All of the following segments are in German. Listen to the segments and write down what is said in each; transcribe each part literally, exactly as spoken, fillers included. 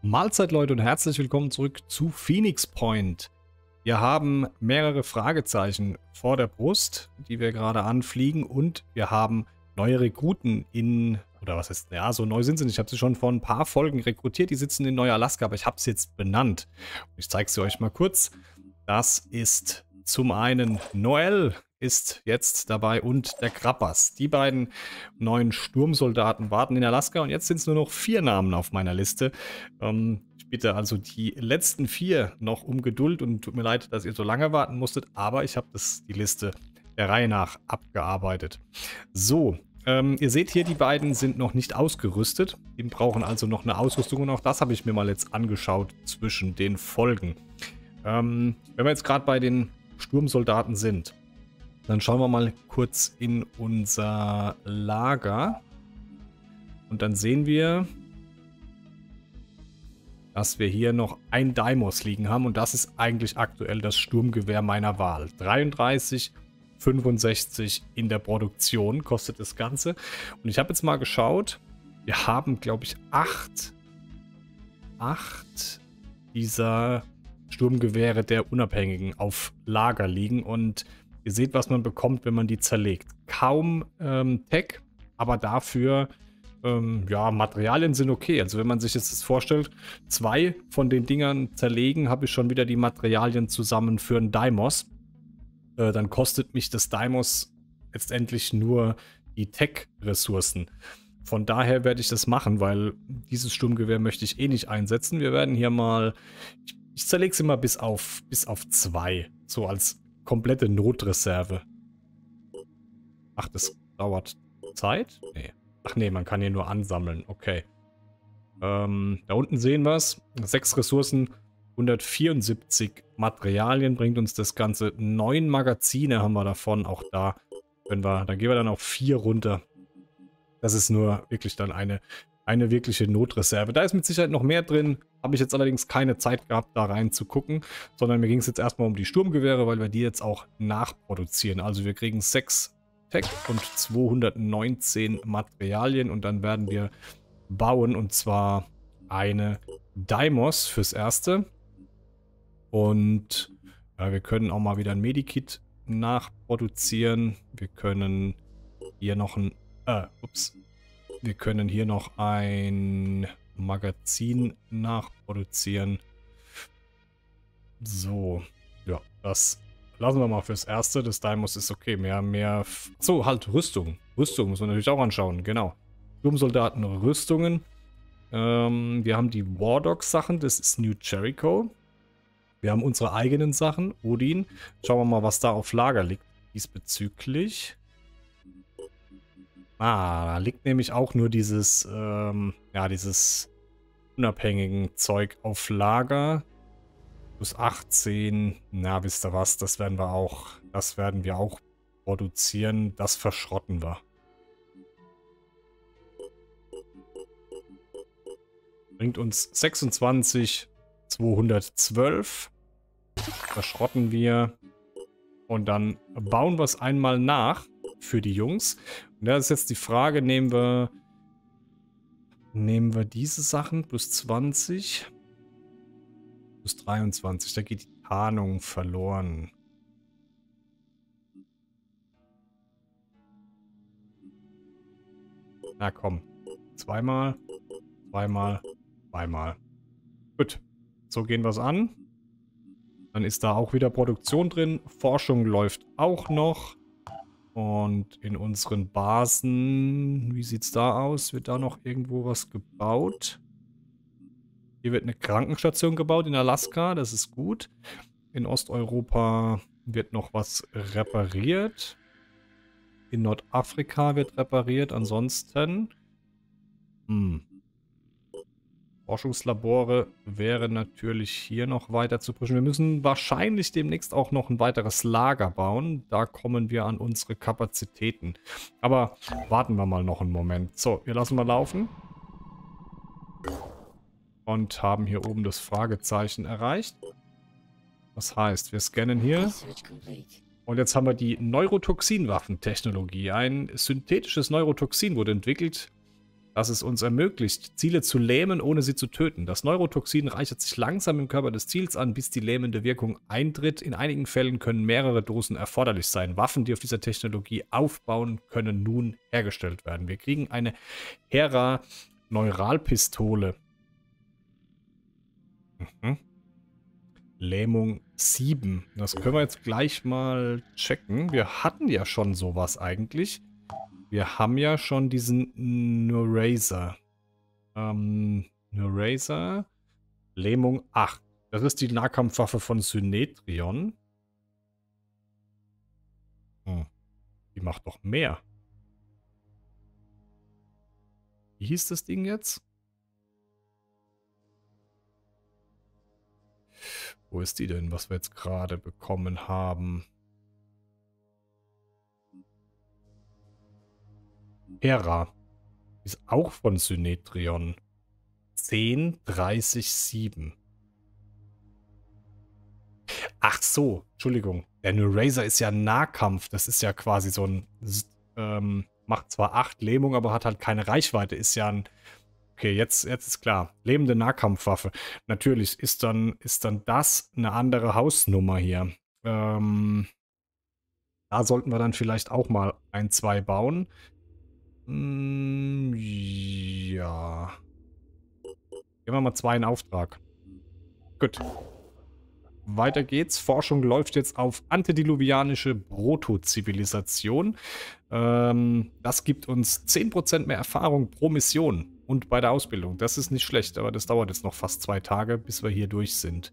Mahlzeit Leute und herzlich willkommen zurück zu Phoenix Point. Wir haben mehrere Fragezeichen vor der Brust, die wir gerade anfliegen, und wir haben neue Rekruten in, oder was heißt, ja, so neu sind sie nicht. Ich habe sie schon vor ein paar Folgen rekrutiert, die sitzen in Neu-Alaska, aber ich habe sie jetzt benannt. Ich zeige sie euch mal kurz. Das ist zum einen Noel ist jetzt dabei und der Krappas. Die beiden neuen Sturmsoldaten warten in Alaska und jetzt sind es nur noch vier Namen auf meiner Liste. Ähm, ich bitte also die letzten vier noch um Geduld und tut mir leid, dass ihr so lange warten musstet, aber ich habe das die Liste der Reihe nach abgearbeitet. So, ähm, ihr seht hier, die beiden sind noch nicht ausgerüstet. Die brauchen also noch eine Ausrüstung und auch das habe ich mir mal jetzt angeschaut zwischen den Folgen. Ähm, wenn wir jetzt gerade bei den Sturmsoldaten sind, dann schauen wir mal kurz in unser Lager und dann sehen wir, dass wir hier noch ein Deimos liegen haben und das ist eigentlich aktuell das Sturmgewehr meiner Wahl. dreiunddreißig, fünfundsechzig in der Produktion kostet das Ganze und ich habe jetzt mal geschaut, wir haben glaube ich acht, acht dieser Sturmgewehre der Unabhängigen auf Lager liegen und ihr seht, was man bekommt, wenn man die zerlegt. Kaum ähm, Tech, aber dafür, ähm, ja, Materialien sind okay. Also wenn man sich jetzt das vorstellt, zwei von den Dingern zerlegen, habe ich schon wieder die Materialien zusammen für ein Deimos. Äh, dann kostet mich das Deimos letztendlich nur die Tech-Ressourcen. Von daher werde ich das machen, weil dieses Sturmgewehr möchte ich eh nicht einsetzen. Wir werden hier mal, ich, ich zerlege es immer bis auf, bis auf zwei, so als komplette Notreserve. Ach, das dauert Zeit? Nee. Ach nee, man kann hier nur ansammeln. Okay. Ähm, da unten sehen wir es. Sechs Ressourcen, hundertvierundsiebzig Materialien bringt uns das Ganze. Neun Magazine haben wir davon. Auch da können wir, da gehen wir dann auf vier runter. Das ist nur wirklich dann eine, eine wirkliche Notreserve. Da ist mit Sicherheit noch mehr drin. Habe ich jetzt allerdings keine Zeit gehabt, da rein zu gucken, sondern mir ging es jetzt erstmal um die Sturmgewehre, weil wir die jetzt auch nachproduzieren. Also wir kriegen sechs Tech und zweihundertneunzehn Materialien und dann werden wir bauen und zwar eine Deimos fürs Erste. Und ja, wir können auch mal wieder ein Medikit nachproduzieren. Wir können hier noch ein, äh, ups, wir können hier noch ein Magazin nachproduzieren. So, ja, das lassen wir mal fürs Erste. Das Deimos ist okay. Mehr, mehr. So, halt Rüstung. Rüstung muss man natürlich auch anschauen. Genau. Sturmsoldaten, Rüstungen. Ähm, wir haben die War Dogs Sachen. Das ist New Jericho. Wir haben unsere eigenen Sachen. Odin. Schauen wir mal, was da auf Lager liegt diesbezüglich. Ah, da liegt nämlich auch nur dieses, ähm, ja, dieses unabhängigen Zeug auf Lager. Plus achtzehn, na, wisst ihr was, das werden wir auch, das werden wir auch produzieren, das verschrotten wir. Bringt uns sechsundzwanzig, zweihundertzwölf. Verschrotten wir. Und dann bauen wir es einmal nach für die Jungs. Und da ist jetzt die Frage, nehmen wir nehmen wir diese Sachen plus zwanzig, plus dreiundzwanzig, da geht die Tarnung verloren. Na komm, zweimal, zweimal, zweimal. Gut, so gehen wir es an. Dann ist da auch wieder Produktion drin, Forschung läuft auch noch. Und in unseren Basen, wie sieht es da aus? Wird da noch irgendwo was gebaut? Hier wird eine Krankenstation gebaut in Alaska, das ist gut. In Osteuropa wird noch was repariert. In Nordafrika wird repariert, ansonsten... Hm. Forschungslabore wäre natürlich hier noch weiter zu pushen. Wir müssen wahrscheinlich demnächst auch noch ein weiteres Lager bauen. Da kommen wir an unsere Kapazitäten. Aber warten wir mal noch einen Moment. So, wir lassen mal laufen. Und haben hier oben das Fragezeichen erreicht. Das heißt, wir scannen hier. Und jetzt haben wir die Neurotoxinwaffentechnologie. Ein synthetisches Neurotoxin wurde entwickelt. das es uns ermöglicht, Ziele zu lähmen, ohne sie zu töten. Das Neurotoxin reichert sich langsam im Körper des Ziels an, bis die lähmende Wirkung eintritt. In einigen Fällen können mehrere Dosen erforderlich sein. Waffen, die auf dieser Technologie aufbauen, können nun hergestellt werden. Wir kriegen eine Hera-Neuralpistole. Mhm. Lähmung sieben. Das können wir jetzt gleich mal checken. Wir hatten ja schon sowas eigentlich. Wir haben ja schon diesen Neuraser. Ähm, Neuraser. Lähmung acht. Das ist die Nahkampfwaffe von Synetrion. Hm. Die macht doch mehr. Wie hieß das Ding jetzt? Wo ist die denn, was wir jetzt gerade bekommen haben? Hera. Ist auch von Synetrion. zehn, dreißig, sieben. Ach so, Entschuldigung. Der Neuraser ist ja Nahkampf. Das ist ja quasi so ein... Ähm, macht zwar acht Lähmung, aber hat halt keine Reichweite. Ist ja ein... Okay, jetzt, jetzt ist klar. Lebende Nahkampfwaffe. Natürlich ist dann, ist dann das eine andere Hausnummer hier. Ähm, da sollten wir dann vielleicht auch mal ein, zwei bauen. Hm, ja. Geben wir mal zwei in Auftrag. Gut. Weiter geht's. Forschung läuft jetzt auf antediluvianische Proto-Zivilisation. Ähm, das gibt uns zehn Prozent mehr Erfahrung pro Mission. Und bei der Ausbildung. Das ist nicht schlecht, aber das dauert jetzt noch fast zwei Tage, bis wir hier durch sind.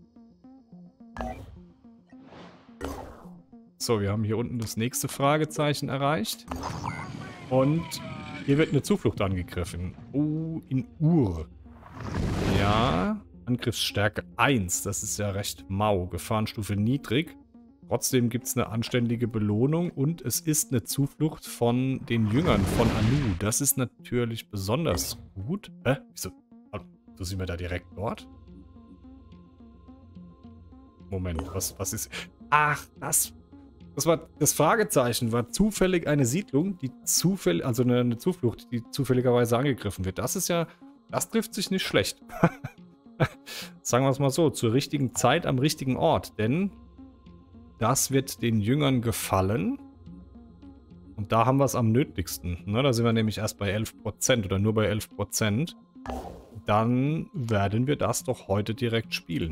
So, wir haben hier unten das nächste Fragezeichen erreicht. Und hier wird eine Zuflucht angegriffen. Oh, in Ur. Ja, Angriffsstärke eins. Das ist ja recht mau. Gefahrenstufe niedrig. Trotzdem gibt es eine anständige Belohnung und es ist eine Zuflucht von den Jüngern von Anu. Das ist natürlich besonders gut. Hä? Wieso? So sind wir da direkt dort? Moment, was, was ist... Ach, das... Das war das Fragezeichen, war zufällig eine Siedlung, die zufällig, also eine, eine Zuflucht, die zufälligerweise angegriffen wird. Das ist ja, das trifft sich nicht schlecht. Sagen wir es mal so, zur richtigen Zeit am richtigen Ort, denn das wird den Jüngern gefallen. Und da haben wir es am nötigsten. Ne, da sind wir nämlich erst bei elf Prozent oder nur bei elf Prozent. Dann werden wir das doch heute direkt spielen.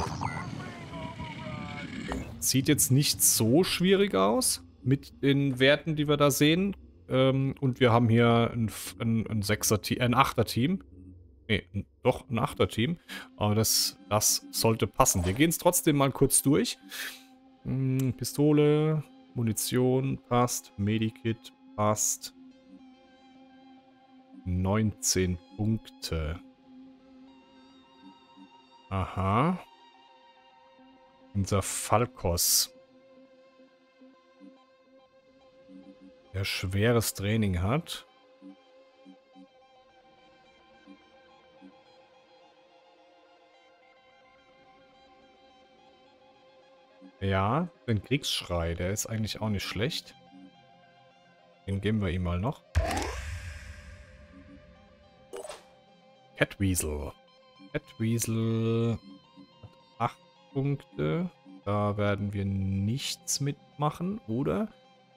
Sieht jetzt nicht so schwierig aus mit den Werten, die wir da sehen. Ähm, und wir haben hier ein, ein, ein Sechser-Team, ein Achter-Team. Nee, doch ein Achter-Team. Aber das, das sollte passen. Wir gehen es trotzdem mal kurz durch. Hm, Pistole, Munition passt, Medikit passt. neunzehn Punkte. Aha. Unser Falkos. Der schweres Training hat. Ja, den Kriegsschrei, der ist eigentlich auch nicht schlecht. Den geben wir ihm mal noch. Catweasel. Catweasel hat acht Punkte. Da werden wir nichts mitmachen, oder?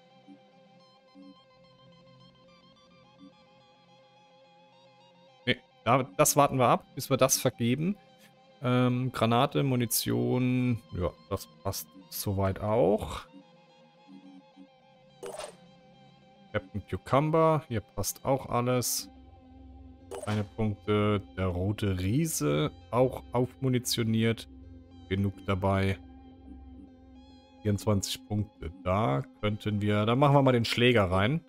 Ne, das warten wir ab, bis wir das vergeben. Ähm, Granate, Munition, ja, das passt soweit auch. Captain Cucumber, hier passt auch alles. Eine Punkte, der rote Riese, auch aufmunitioniert. Genug dabei. vierundzwanzig Punkte, da könnten wir, da machen wir mal den Schläger rein.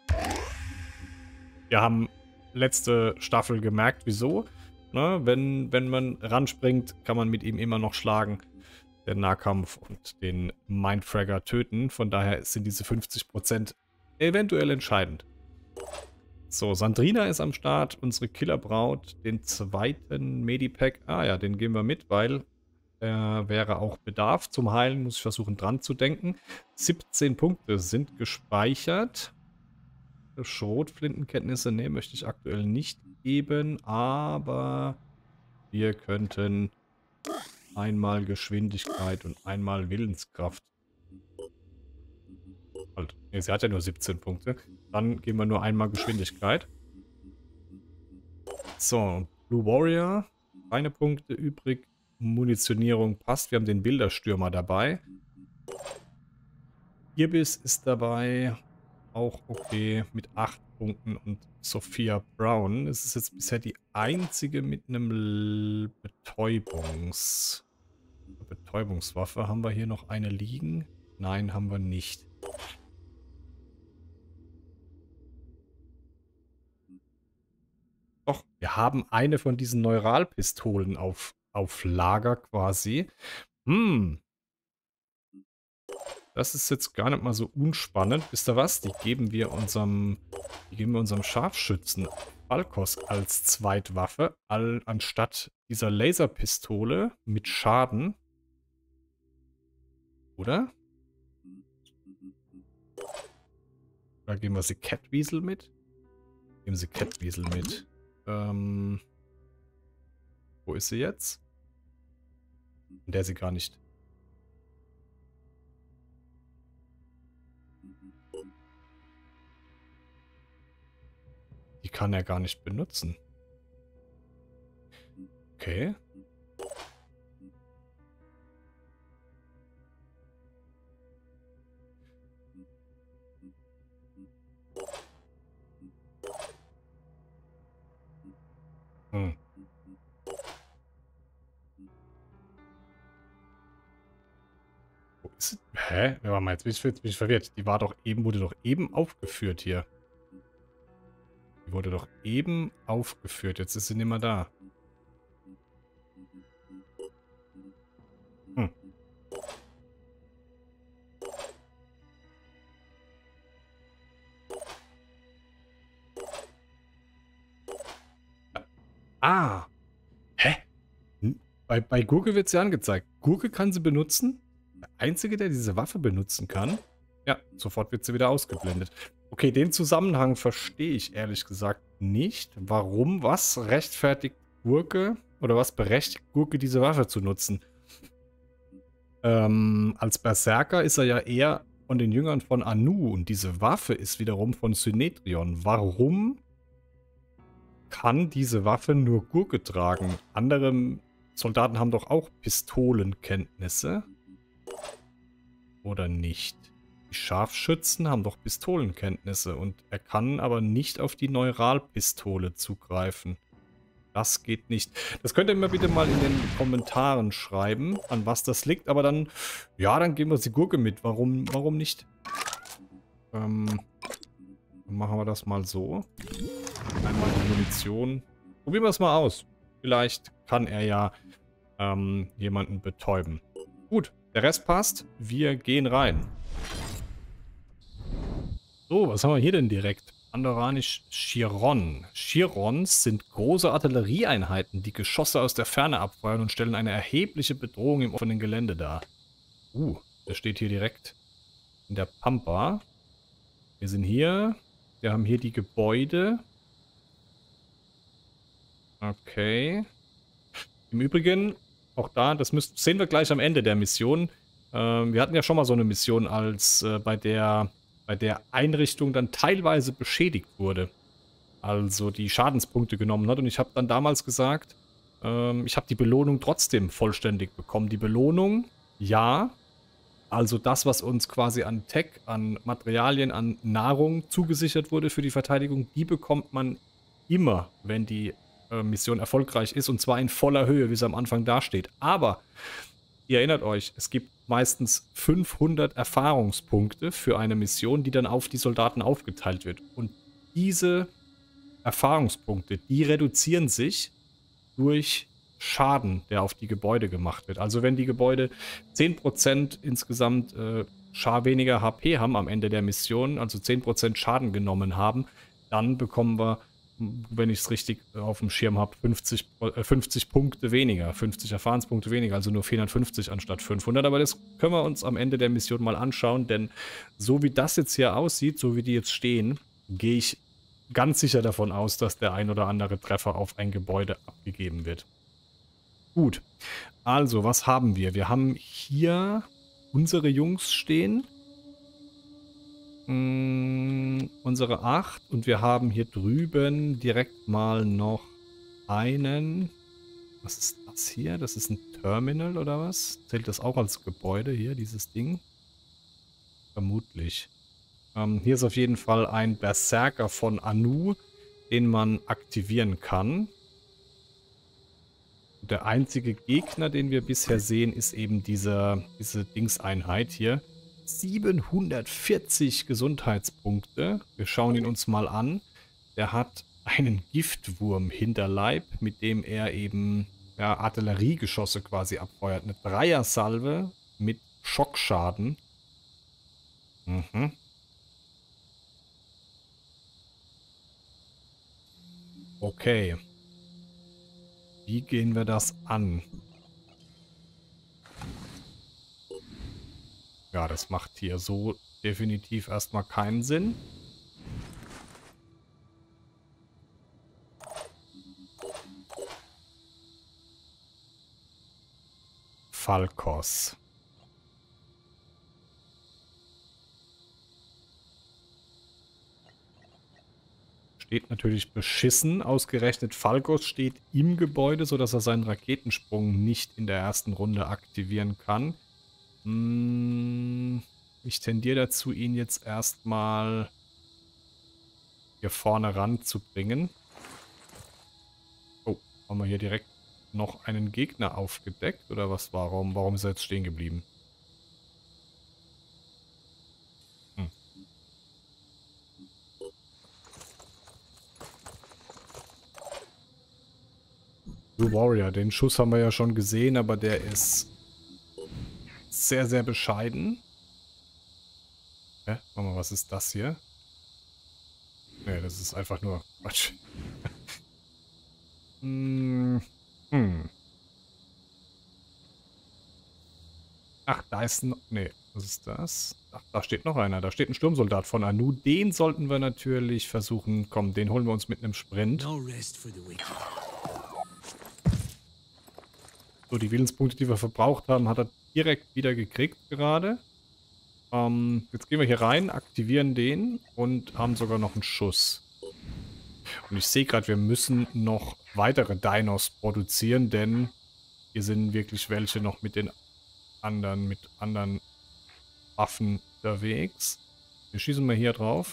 Wir haben letzte Staffel gemerkt, wieso. Ne, wenn, wenn man ranspringt, kann man mit ihm immer noch schlagen, den Nahkampf und den Mindfragger töten. Von daher sind diese fünfzig Prozent eventuell entscheidend. So, Sandrina ist am Start, unsere Killerbraut, den zweiten Medipack. Ah ja, den geben wir mit, weil äh, wäre auch Bedarf. Zum Heilen muss ich versuchen dran zu denken. siebzehn Punkte sind gespeichert. Schrotflintenkenntnisse, ne, möchte ich aktuell nicht geben, aber wir könnten einmal Geschwindigkeit und einmal Willenskraft. Halt, ne, sie hat ja nur siebzehn Punkte. Dann geben wir nur einmal Geschwindigkeit. So, Blue Warrior. Keine Punkte übrig. Munitionierung passt. Wir haben den Bilderstürmer dabei. Irbiss ist dabei. Auch okay mit acht Punkten. Und Sophia Brown. Es ist jetzt bisher die einzige mit einem L Betäubungs... Betäubungswaffe. Haben wir hier noch eine liegen? Nein, haben wir nicht. Doch, wir haben eine von diesen Neuralpistolen auf, auf Lager quasi. Hm. Das ist jetzt gar nicht mal so unspannend. Wisst ihr was? Die geben wir unserem, die geben wir unserem Scharfschützen Falkos als Zweitwaffe, all, anstatt dieser Laserpistole mit Schaden. Oder? Oder geben wir sie Catweasel mit? Geben sie Catweasel mit. Ähm, wo ist sie jetzt? In der sie gar nicht. Die kann er gar nicht benutzen. Okay. Hm. Wo ist sie? Hä? Warte mal, jetzt bin ich, jetzt bin ich verwirrt. Die war doch eben, wurde doch eben aufgeführt hier. Die wurde doch eben aufgeführt. Jetzt ist sie nicht mehr da. Hm. Ah. Hä? Bei, bei Gurke wird sie angezeigt. Gurke kann sie benutzen. Der Einzige, der diese Waffe benutzen kann. Ja, sofort wird sie wieder ausgeblendet. Okay, den Zusammenhang verstehe ich ehrlich gesagt nicht. Warum, was rechtfertigt Gurke oder was berechtigt Gurke, diese Waffe zu nutzen? Ähm, als Berserker ist er ja eher von den Jüngern von Anu und diese Waffe ist wiederum von Synetrion. Warum kann diese Waffe nur Gurke tragen? Andere Soldaten haben doch auch Pistolenkenntnisse. Oder nicht? Die Scharfschützen haben doch Pistolenkenntnisse und er kann aber nicht auf die Neuralpistole zugreifen. Das geht nicht. Das könnt ihr mir bitte mal in den Kommentaren schreiben, an was das liegt. Aber dann, ja, dann geben wir die Gurke mit. Warum, warum nicht? Ähm, dann machen wir das mal so. Einmal die Munition. Probieren wir es mal aus. Vielleicht kann er ja ähm, jemanden betäuben. Gut, der Rest passt. Wir gehen rein. So, was haben wir hier denn direkt? Andoranisch Chiron. Chirons sind große Artillerieeinheiten, die Geschosse aus der Ferne abfeuern und stellen eine erhebliche Bedrohung im offenen Gelände dar. Uh, der steht hier direkt in der Pampa. Wir sind hier. Wir haben hier die Gebäude. Okay. Im Übrigen, auch da, das müssen, sehen wir gleich am Ende der Mission. Ähm, wir hatten ja schon mal so eine Mission, als äh, bei der... bei der Einrichtung dann teilweise beschädigt wurde. Also die Schadenspunkte genommen hat. Und ich habe dann damals gesagt, ähm, ich habe die Belohnung trotzdem vollständig bekommen. Die Belohnung, ja. Also das, was uns quasi an Tech, an Materialien, an Nahrung zugesichert wurde für die Verteidigung, die bekommt man immer, wenn die äh, Mission erfolgreich ist. Und zwar in voller Höhe, wie es am Anfang dasteht. Aber ihr erinnert euch, es gibt meistens fünfhundert Erfahrungspunkte für eine Mission, die dann auf die Soldaten aufgeteilt wird. Und diese Erfahrungspunkte, die reduzieren sich durch Schaden, der auf die Gebäude gemacht wird. Also wenn die Gebäude zehn Prozent insgesamt äh, Schar weniger H P haben am Ende der Mission, also zehn Prozent Schaden genommen haben, dann bekommen wir, wenn ich es richtig auf dem Schirm habe, fünfzig, äh, fünfzig Punkte weniger, fünfzig Erfahrungspunkte weniger, also nur vierhundertfünfzig anstatt fünfhundert. Aber das können wir uns am Ende der Mission mal anschauen, denn so wie das jetzt hier aussieht, so wie die jetzt stehen, gehe ich ganz sicher davon aus, dass der ein oder andere Treffer auf ein Gebäude abgegeben wird. Gut, also was haben wir? Wir haben hier unsere Jungs stehen. Mm, unsere acht. Und wir haben hier drüben direkt mal noch einen. Was ist das hier? Das ist ein Terminal oder was? Zählt das auch als Gebäude hier, dieses Ding? Vermutlich. Ähm, hier ist auf jeden Fall ein Berserker von Anu, den man aktivieren kann. Der einzige Gegner, den wir bisher sehen, ist eben diese, diese Dingseinheit hier. siebenhundertvierzig Gesundheitspunkte. Wir schauen ihn uns mal an. Der hat einen Giftwurm-Hinterleib, mit dem er eben ja, Artilleriegeschosse quasi abfeuert. Eine Dreiersalve mit Schockschaden. Mhm. Okay. Wie gehen wir das an? Ja, das macht hier so definitiv erstmal keinen Sinn. Falkos. Steht natürlich beschissen. Ausgerechnet Falkos steht im Gebäude, sodass er seinen Raketensprung nicht in der ersten Runde aktivieren kann. Hm, ich tendiere dazu, ihn jetzt erstmal hier vorne ranzubringen. Oh, haben wir hier direkt noch einen Gegner aufgedeckt? Oder was? Warum? Warum ist er jetzt stehen geblieben? Hm. Blue Warrior, den Schuss haben wir ja schon gesehen, aber der ist sehr, sehr bescheiden. Hä? Warte mal, was ist das hier? Ne, das ist einfach nur Quatsch. hm. Hm. Ach, da ist noch... Ne, was ist das? Ach, da steht noch einer. Da steht ein Sturmsoldat von Anu. Den sollten wir natürlich versuchen... Komm, den holen wir uns mit einem Sprint. So, die Willenspunkte, die wir verbraucht haben, hat er direkt wieder gekriegt gerade. Ähm, jetzt gehen wir hier rein, aktivieren den und haben sogar noch einen Schuss. Und ich sehe gerade, wir müssen noch weitere Dinos produzieren, denn hier sind wirklich welche noch mit den anderen, mit anderen Waffen unterwegs. Wir schießen mal hier drauf.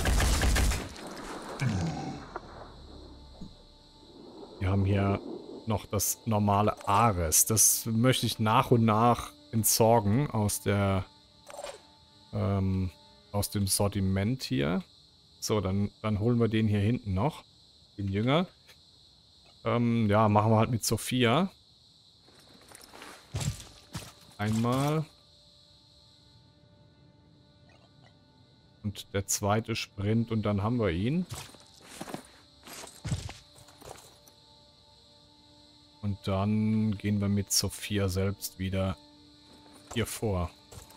Wir haben hier noch das normale Ares. Das möchte ich nach und nach entsorgen aus der ähm, aus dem Sortiment hier. So, dann, dann holen wir den hier hinten noch. Den Jünger. Ähm, ja, machen wir halt mit Sophia. Einmal. Und der zweite Sprint und dann haben wir ihn. Und dann gehen wir mit Sophia selbst wieder hier vor.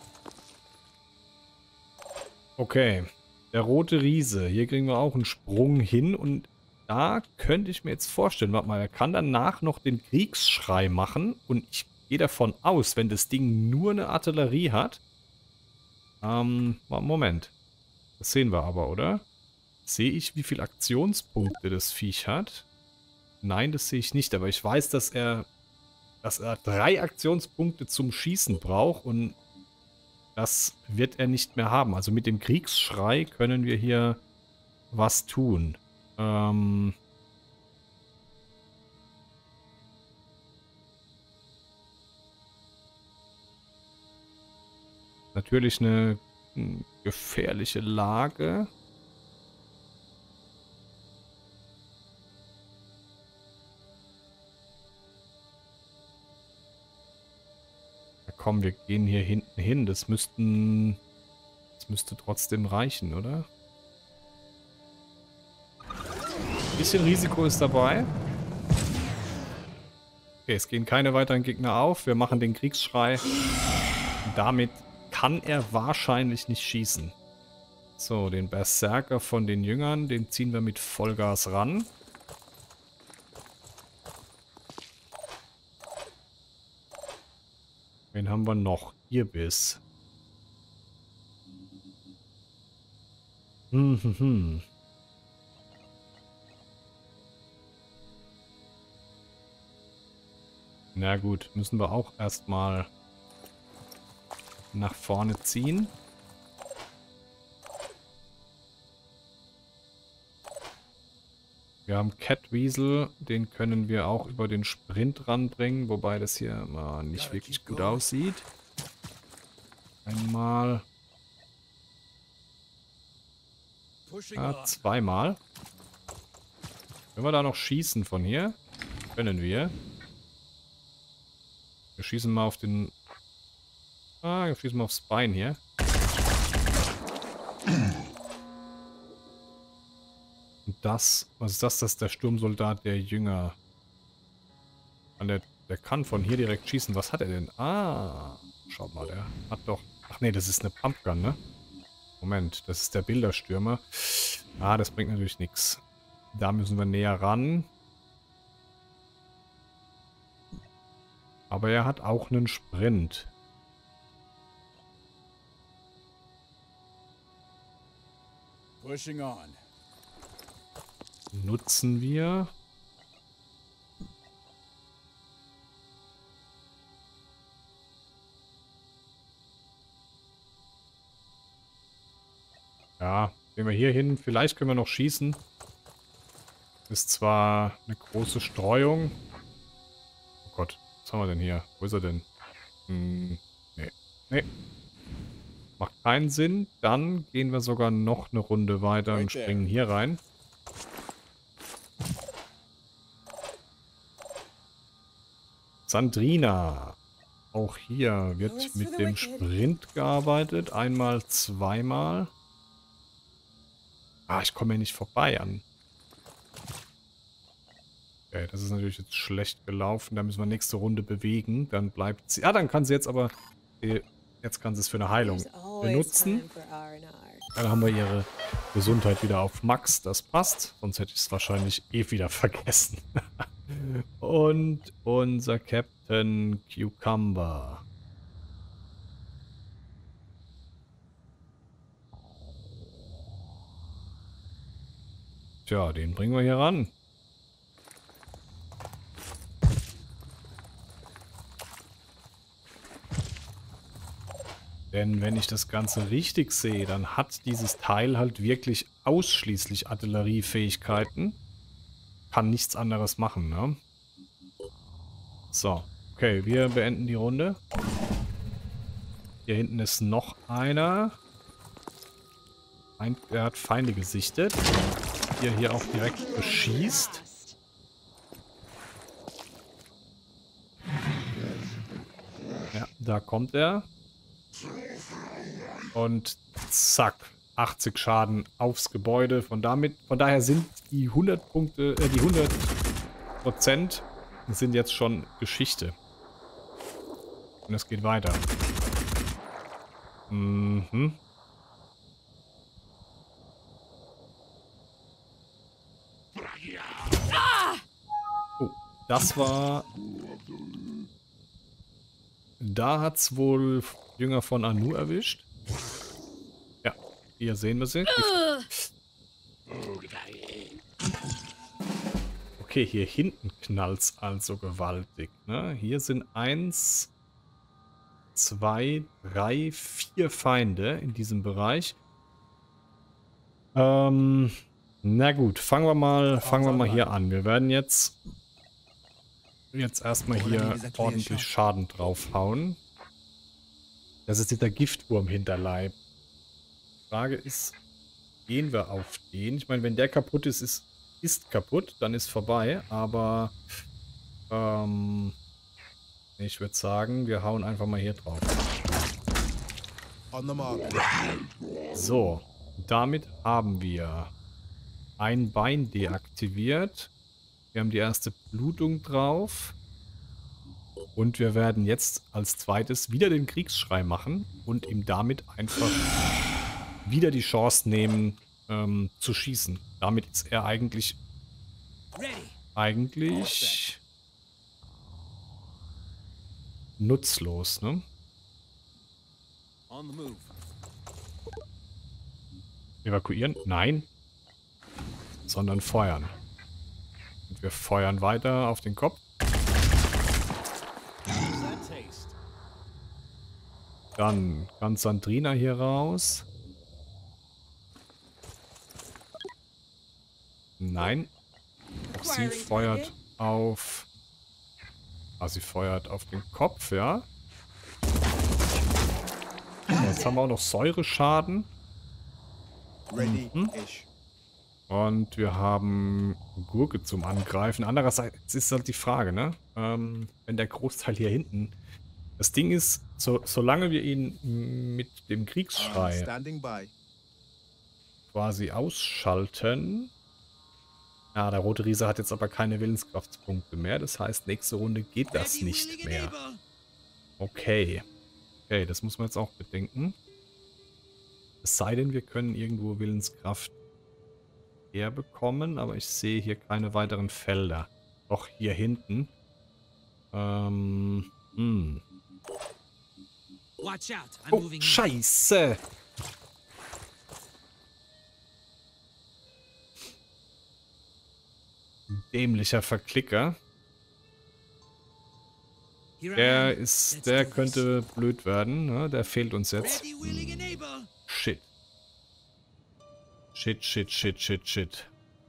Okay. Der rote Riese. Hier kriegen wir auch einen Sprung hin. Und da könnte ich mir jetzt vorstellen, warte mal, er kann danach noch den Kriegsschrei machen. Und ich gehe davon aus, wenn das Ding nur eine Artillerie hat. Ähm, Moment. Das sehen wir aber, oder? Sehe ich, wie viele Aktionspunkte das Viech hat? Nein, das sehe ich nicht, aber ich weiß, dass er, dass er drei Aktionspunkte zum Schießen braucht und das wird er nicht mehr haben. Also mit dem Kriegsschrei können wir hier was tun. Ähm Natürlich eine gefährliche Lage. Komm, wir gehen hier hinten hin. Das müssten... Das müsste trotzdem reichen, oder? Ein bisschen Risiko ist dabei. Okay, es gehen keine weiteren Gegner auf. Wir machen den Kriegsschrei. Und damit kann er wahrscheinlich nicht schießen. So, den Berserker von den Jüngern, den ziehen wir mit Vollgas ran. Wen haben wir noch? Ibis. Hm, hm, hm. Na gut, müssen wir auch erstmal nach vorne ziehen. Wir haben Catweasel, den können wir auch über den Sprint ranbringen, wobei das hier mal nicht wirklich gut aussieht. Einmal. Ja, zweimal. Können wir da noch schießen von hier? Können wir. Wir schießen mal auf den... Ah, wir schießen mal aufs Bein hier. Und das... Was ist das? Das ist der Sturmsoldat der Jünger. Und der, der kann von hier direkt schießen. Was hat er denn? Ah, schaut mal, der hat doch... Ach nee, das ist eine Pumpgun, ne? Moment, das ist der Bilderstürmer. Ah, das bringt natürlich nichts. Da müssen wir näher ran. Aber er hat auch einen Sprint. Pushing on. Nutzen wir. Ja, gehen wir hier hin. Vielleicht können wir noch schießen. Ist zwar eine große Streuung. Oh Gott, was haben wir denn hier? Wo ist er denn? Hm, nee. Nee. Macht keinen Sinn. Dann gehen wir sogar noch eine Runde weiter und springen hier rein. Sandrina. Auch hier wird mit dem Sprint gearbeitet. Einmal, zweimal. Ah, ich komme hier nicht vorbei an. Okay, das ist natürlich jetzt schlecht gelaufen. Da müssen wir nächste Runde bewegen. Dann bleibt sie... Ah, dann kann sie jetzt aber... Jetzt kann sie es für eine Heilung benutzen. Dann haben wir ihre Gesundheit wieder auf Max. Das passt. Sonst hätte ich es wahrscheinlich eh wieder vergessen. Und unser Captain Cucumber. Tja, den bringen wir hier ran. Denn wenn ich das Ganze richtig sehe, dann hat dieses Teil halt wirklich ausschließlich Artilleriefähigkeiten. Kann nichts anderes machen, ne? So, okay, wir beenden die Runde. Hier hinten ist noch einer. Ein, der hat Feinde gesichtet. Hier, hier auch direkt beschießt. Ja, da kommt er. Und zack, achtzig Schaden aufs Gebäude. Von damit, von daher sind die hundert Punkte, äh, die hundert Prozent sind jetzt schon Geschichte. Und es geht weiter. Mhm. Oh, das war... Da hat's wohl Jünger von Anu erwischt. Ja, hier sehen wir sie. Okay, hier hinten knallt's also gewaltig. Ne? Hier sind eins, zwei, drei, vier Feinde in diesem Bereich. Ähm, na gut, fangen wir mal, fangen wir mal hier an. Wir werden jetzt jetzt erstmal hier ordentlich Schaden draufhauen. Das ist dieser Giftwurm-Hinterleib. Die Frage ist, gehen wir auf den? Ich meine, wenn der kaputt ist, ist, ist kaputt, dann ist vorbei. Aber ähm, ich würde sagen, wir hauen einfach mal hier drauf. So, damit haben wir ein Bein deaktiviert. Wir haben die erste Blutung drauf. Und wir werden jetzt als zweites wieder den Kriegsschrei machen und ihm damit einfach wieder die Chance nehmen, ähm, zu schießen. Damit ist er eigentlich... Eigentlich... nutzlos, ne? Evakuieren? Nein. Sondern feuern. Und wir feuern weiter auf den Kopf. Dann kann Sandrina hier raus. Nein. Auch sie feuert auf... Ah, sie feuert auf den Kopf, ja. Jetzt haben wir auch noch Säureschaden. Mhm. Und wir haben Gurke zum Angreifen. Andererseits ist halt die Frage, ne? Ähm, wenn der Großteil hier hinten... Das Ding ist, so, solange wir ihn mit dem Kriegsschrei quasi ausschalten... Ja, der rote Riese hat jetzt aber keine Willenskraftspunkte mehr. Das heißt, nächste Runde geht das nicht mehr. Okay. Okay, das muss man jetzt auch bedenken. Es sei denn, wir können irgendwo Willenskraft herbekommen, aber ich sehe hier keine weiteren Felder. Doch hier hinten. Ähm, hm. Oh, Scheiße! Dämlicher Verklicker. Der ist, der könnte blöd werden, ne? Der fehlt uns jetzt. Hm. Shit. Shit, shit, shit, shit, shit.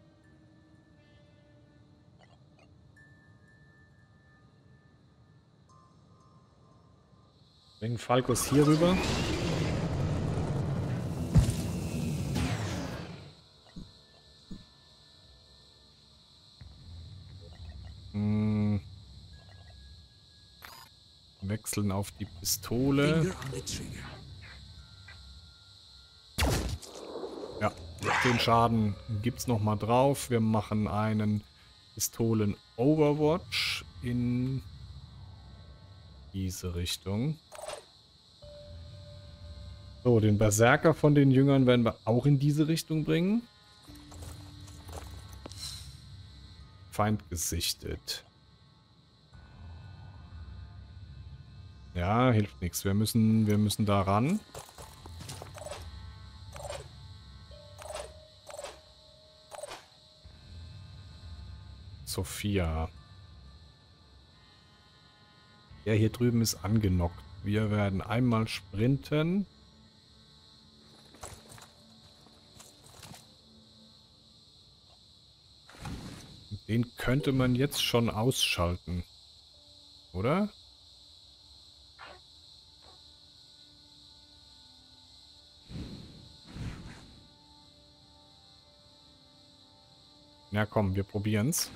Bringen Falkos hier rüber. Hm. Wechseln auf die Pistole. Ja, den Schaden gibt es nochmal drauf. Wir machen einen Pistolen-Overwatch in diese Richtung. So, den Berserker von den Jüngern werden wir auch in diese Richtung bringen. Feind gesichtet. Ja, hilft nichts. Wir müssen, wir müssen da ran. Sophia. Der hier drüben ist angenockt. Wir werden einmal sprinten. Den könnte man jetzt schon ausschalten. Oder? Ja, komm, wir probieren's.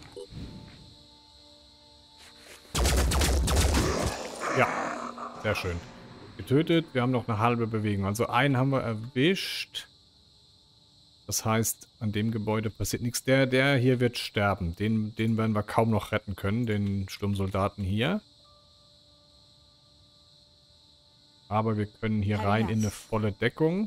Ja, sehr schön. Getötet, wir haben noch eine halbe Bewegung. Also einen haben wir erwischt. Das heißt, an dem Gebäude passiert nichts. Der, der hier wird sterben. Den, den werden wir kaum noch retten können, den Sturmsoldaten hier. Aber wir können hier rein in eine volle Deckung.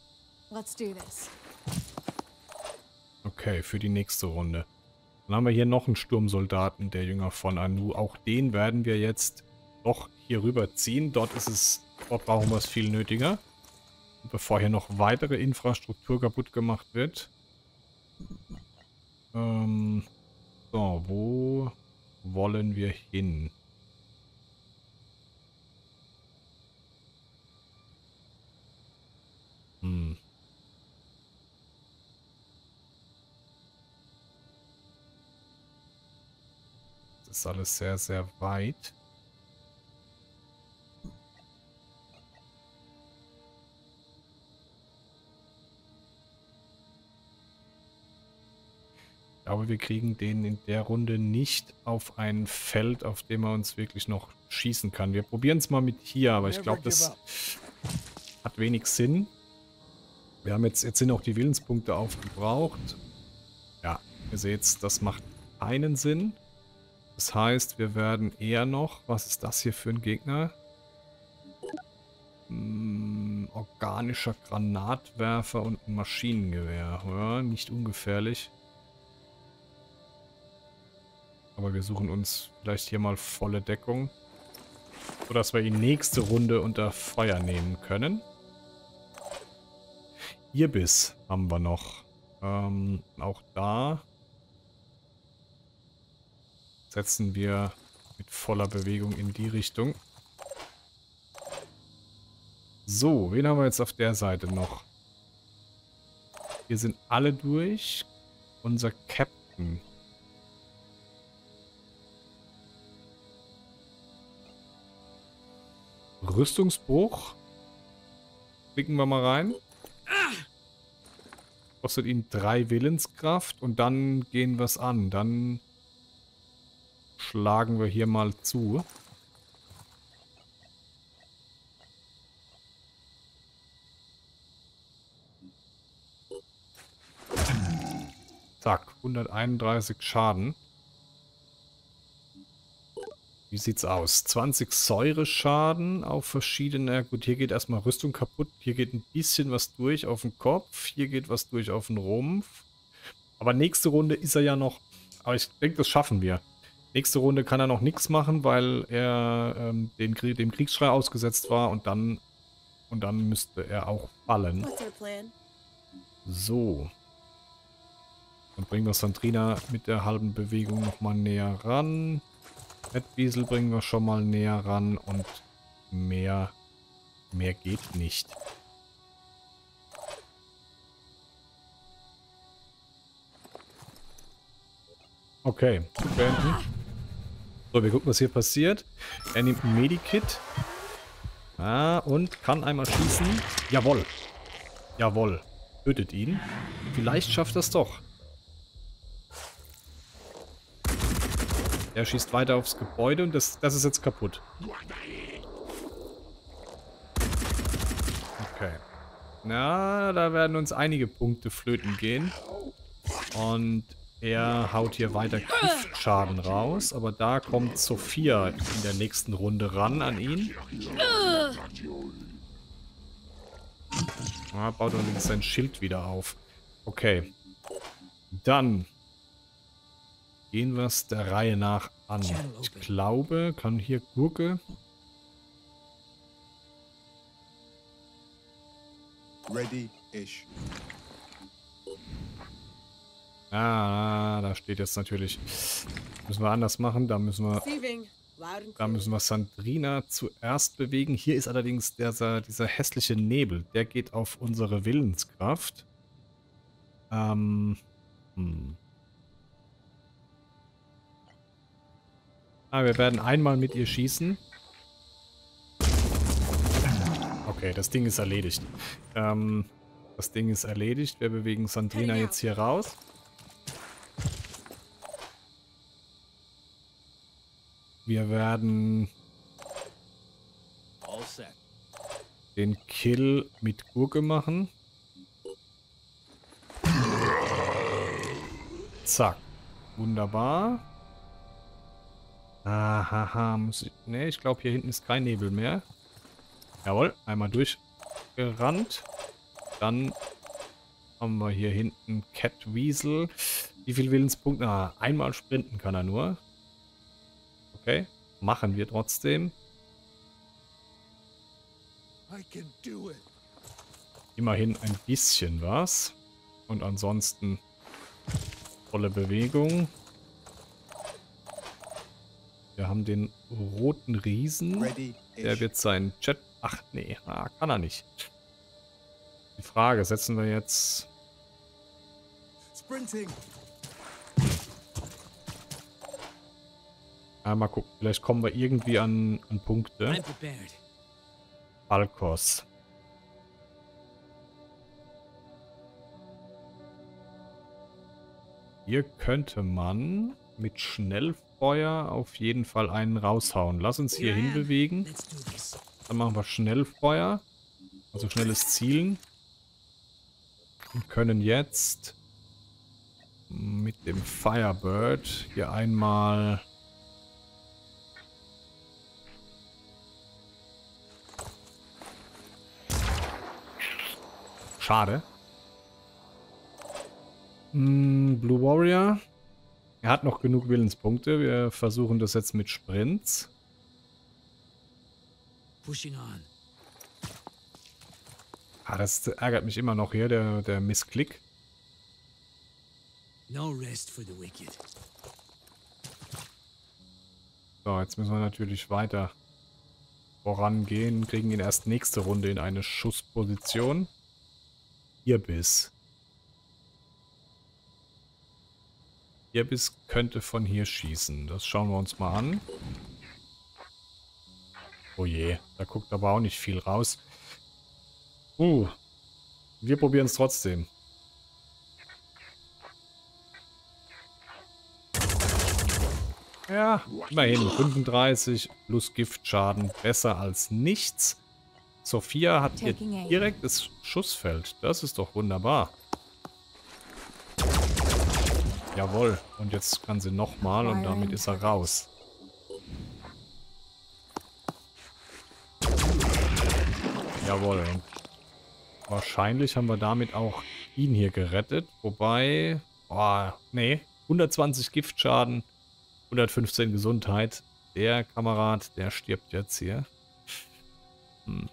Okay, für die nächste Runde. Dann haben wir hier noch einen Sturmsoldaten, der Jünger von Anu. Auch den werden wir jetzt doch hier rüber ziehen. Dort ist es, dort brauchen wir es viel nötiger. Und bevor hier noch weitere Infrastruktur kaputt gemacht wird. Ähm, so, wo wollen wir hin? Hm. Das ist alles sehr, sehr weit. Ich glaube, wir kriegen den in der Runde nicht auf ein Feld, auf dem er uns wirklich noch schießen kann. Wir probieren es mal mit hier, aber ich glaube, das hat wenig Sinn. Wir haben jetzt, jetzt sind auch die Willenspunkte aufgebraucht. Ja, ihr seht, das macht keinen Sinn. Das heißt, wir werden eher noch... Was ist das hier für ein Gegner? Hm. Ähm, organischer Granatwerfer und ein Maschinengewehr. Ja, nicht ungefährlich. Aber wir suchen uns vielleicht hier mal volle Deckung. Sodass wir ihn nächste Runde unter Feuer nehmen können. Irbiss haben wir noch. Ähm, auch da setzen wir mit voller Bewegung in die Richtung. So, wen haben wir jetzt auf der Seite noch? Wir sind alle durch. Unser Captain. Rüstungsbruch. Klicken wir mal rein. Kostet ihn drei Willenskraft und dann gehen wir es an. Dann schlagen wir hier mal zu. Zack, hunderteinunddreißig Schaden. Wie sieht's aus? zwanzig Säureschaden auf verschiedene... Gut, hier geht erstmal Rüstung kaputt. Hier geht ein bisschen was durch auf den Kopf. Hier geht was durch auf den Rumpf. Aber nächste Runde ist er ja noch... Aber ich denke, das schaffen wir. Nächste Runde kann er noch nichts machen, weil er ähm, den Krieg, dem Kriegsschrei ausgesetzt war. Und dann, und dann müsste er auch fallen. So. Dann bringen wir Sandrina mit der halben Bewegung nochmal näher ran. Fettwiesel bringen wir schon mal näher ran und mehr, mehr geht nicht. Okay, beenden. So, wir gucken, was hier passiert. Er nimmt ein Medikit. Ah, und kann einmal schießen. Jawohl. Jawohl. Tötet ihn. Vielleicht schafft er es doch. Er schießt weiter aufs Gebäude und das, das ist jetzt kaputt. Okay. Na, da werden uns einige Punkte flöten gehen. Und er haut hier weiter Giftschaden raus. Aber da kommt Sophia in der nächsten Runde ran an ihn. Ah, baut allerdings sein Schild wieder auf. Okay. Dann gehen wir es der Reihe nach an. Ich glaube, kann hier Gurke. Ready-ish. Ah, da steht jetzt natürlich. Müssen wir anders machen. Da müssen wir. Da müssen wir Sandrina zuerst bewegen. Hier ist allerdings dieser, dieser hässliche Nebel. Der geht auf unsere Willenskraft. Ähm. Hm. Ah, wir werden einmal mit ihr schießen. Okay, das Ding ist erledigt. Ähm, das Ding ist erledigt. Wir bewegen Sandrina jetzt hier raus. Wir werden den Kill mit Gurke machen. Zack. Wunderbar. Ahaha, muss ich... Ne, ich glaube, hier hinten ist kein Nebel mehr. Jawohl, einmal durchgerannt. Dann haben wir hier hinten Catweasel. Wie viel Willenspunkte? Ah, einmal sprinten kann er nur. Okay, machen wir trotzdem. Immerhin ein bisschen was. Und ansonsten volle Bewegung. Wir haben den roten Riesen. Der wird seinen Jet... Ach nee, ah, kann er nicht. Die Frage, setzen wir jetzt... Sprinting. Ja, mal gucken, vielleicht kommen wir irgendwie an, an Punkte. Falkos. Hier könnte man mit Schnellfeuer auf jeden Fall einen raushauen. Lass uns hier hinbewegen. Dann machen wir Schnellfeuer. Also schnelles Zielen. Und können jetzt mit dem Firebird hier einmal... Schade. Hm, Blue Warrior. Er hat noch genug Willenspunkte. Wir versuchen das jetzt mit Sprints. Pushing on. Ah, das ärgert mich immer noch hier, der, der Missklick. No rest for the wicked. So, jetzt müssen wir natürlich weiter vorangehen. Kriegen ihn erst nächste Runde in eine Schussposition. Irbiss. Irbiss könnte von hier schießen. Das schauen wir uns mal an. Oh je, da guckt aber auch nicht viel raus. Uh, wir probieren es trotzdem. Ja, immerhin fünfunddreißig plus Giftschaden. Besser als nichts. Sophia hat hier direktes Schussfeld. Das ist doch wunderbar. Jawohl. Und jetzt kann sie nochmal und damit ist er raus. Jawohl. Und wahrscheinlich haben wir damit auch ihn hier gerettet. Wobei, oh, nee, hundertzwanzig Giftschaden, hundertfünfzehn Gesundheit. Der Kamerad, der stirbt jetzt hier. Hm.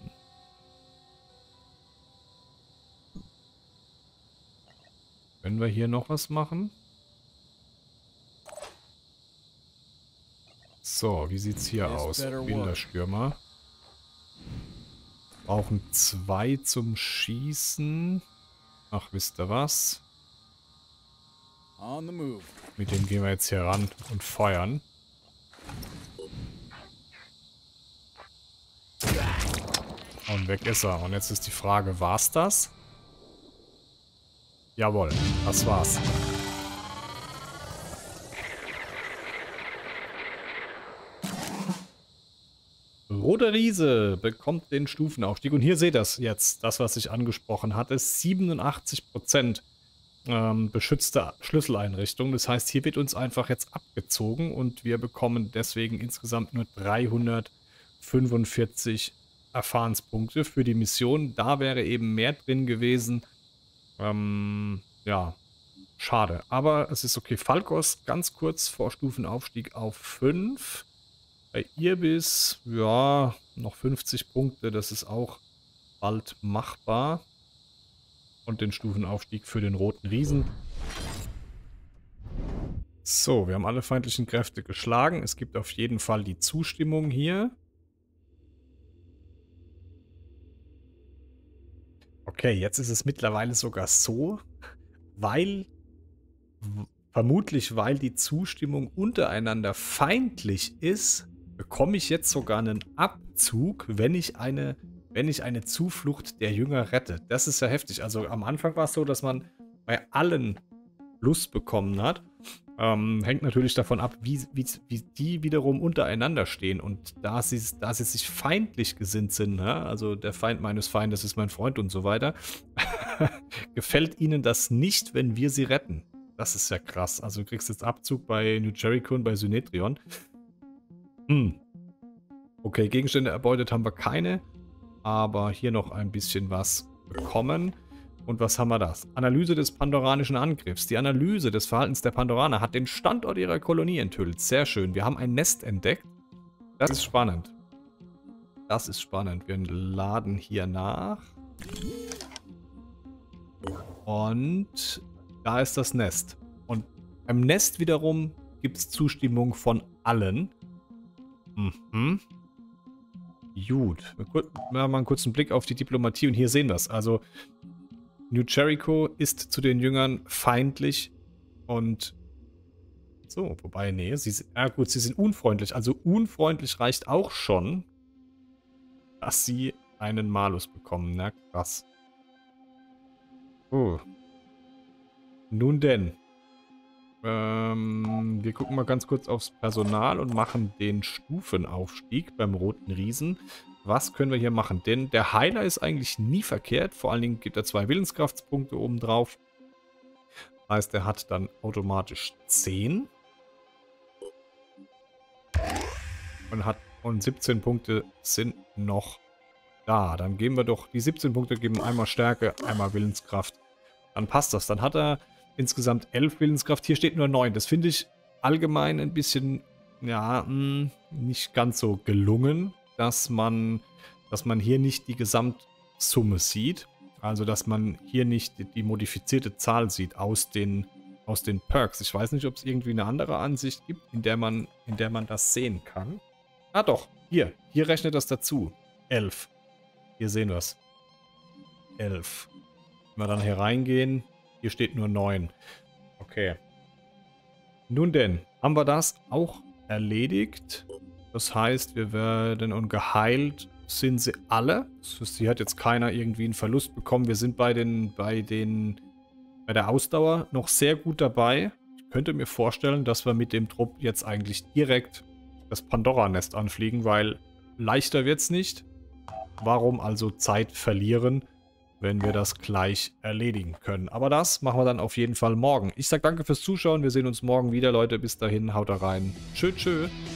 Können wir hier noch was machen? So, wie sieht's hier aus? Bilderstürmer. Brauchen zwei zum Schießen. Ach, wisst ihr was? On the move. Mit dem gehen wir jetzt hier ran und feuern. Und weg ist er. Und jetzt ist die Frage, war's das? Jawohl, das war's. Roter Riese bekommt den Stufenaufstieg. Und hier seht ihr das jetzt, das, was ich angesprochen hatte. siebenundachtzig Prozent ähm, beschützte Schlüsseleinrichtung. Das heißt, hier wird uns einfach jetzt abgezogen und wir bekommen deswegen insgesamt nur dreihundertfünfundvierzig Erfahrenspunkte für die Mission. Da wäre eben mehr drin gewesen. Ähm, ja, schade. Aber es ist okay. Falkos ganz kurz vor Stufenaufstieg auf fünf. Bei Irbiss, ja, noch fünfzig Punkte. Das ist auch bald machbar. Und den Stufenaufstieg für den Roten Riesen. So, wir haben alle feindlichen Kräfte geschlagen. Es gibt auf jeden Fall die Zustimmung hier. Okay, jetzt ist es mittlerweile sogar so, weil, vermutlich weil die Zustimmung untereinander feindlich ist, bekomme ich jetzt sogar einen Abzug, wenn ich eine, wenn ich eine Zuflucht der Jünger rette. Das ist ja heftig. Also am Anfang war es so, dass man bei allen Lust bekommen hat. Ähm, hängt natürlich davon ab, wie, wie, wie die wiederum untereinander stehen. Und da sie, da sie sich feindlich gesinnt sind, ja, also der Feind meines Feindes ist mein Freund und so weiter, gefällt ihnen das nicht, wenn wir sie retten. Das ist ja krass. Also du kriegst jetzt Abzug bei New Jericho und bei Synetrion. Hm. Okay, Gegenstände erbeutet haben wir keine, aber hier noch ein bisschen was bekommen. Und was haben wir das? Analyse des pandoranischen Angriffs. Die Analyse des Verhaltens der Pandoraner hat den Standort ihrer Kolonie enthüllt. Sehr schön. Wir haben ein Nest entdeckt. Das ist spannend. Das ist spannend. Wir laden hier nach. Und da ist das Nest. Und beim Nest wiederum gibt es Zustimmung von allen. Mhm. Gut. Wir machen mal einen kurzen Blick auf die Diplomatie und hier sehen wir es. Also New Jericho ist zu den Jüngern feindlich und so, wobei, nee, sie, ja gut, sie sind unfreundlich. Also unfreundlich reicht auch schon, dass sie einen Malus bekommen. Na, krass. Oh. Nun denn. Ähm, wir gucken mal ganz kurz aufs Personal und machen den Stufenaufstieg beim Roten Riesen. Was können wir hier machen? Denn der Heiler ist eigentlich nie verkehrt. Vor allen Dingen gibt er zwei Willenskraftspunkte oben drauf. Das heißt, er hat dann automatisch zehn. Und, hat, und siebzehn Punkte sind noch Da, dann geben wir doch, die siebzehn Punkte geben einmal Stärke, einmal Willenskraft. Dann passt das. Dann hat er insgesamt elf Willenskraft. Hier steht nur neun. Das finde ich allgemein ein bisschen, ja, mh, nicht ganz so gelungen, dass man, dass man hier nicht die Gesamtsumme sieht. Also, dass man hier nicht die, die modifizierte Zahl sieht aus den, aus den Perks. Ich weiß nicht, ob es irgendwie eine andere Ansicht gibt, in der man, in der man das sehen kann. Ah doch, hier. Hier rechnet das dazu. elf. Hier sehen wir es. elf. Wenn wir dann hier reingehen, hier steht nur neun. Okay. Nun denn, haben wir das auch erledigt. Das heißt, wir werden und geheilt sind sie alle. Das heißt, hier hat jetzt keiner irgendwie einen Verlust bekommen. Wir sind bei den, bei den, bei der Ausdauer noch sehr gut dabei. Ich könnte mir vorstellen, dass wir mit dem Trupp jetzt eigentlich direkt das Pandora-Nest anfliegen, weil leichter wird es nicht. Warum also Zeit verlieren, wenn wir das gleich erledigen können? Aber das machen wir dann auf jeden Fall morgen. Ich sage danke fürs Zuschauen. Wir sehen uns morgen wieder, Leute. Bis dahin, haut da rein. Tschö, tschö.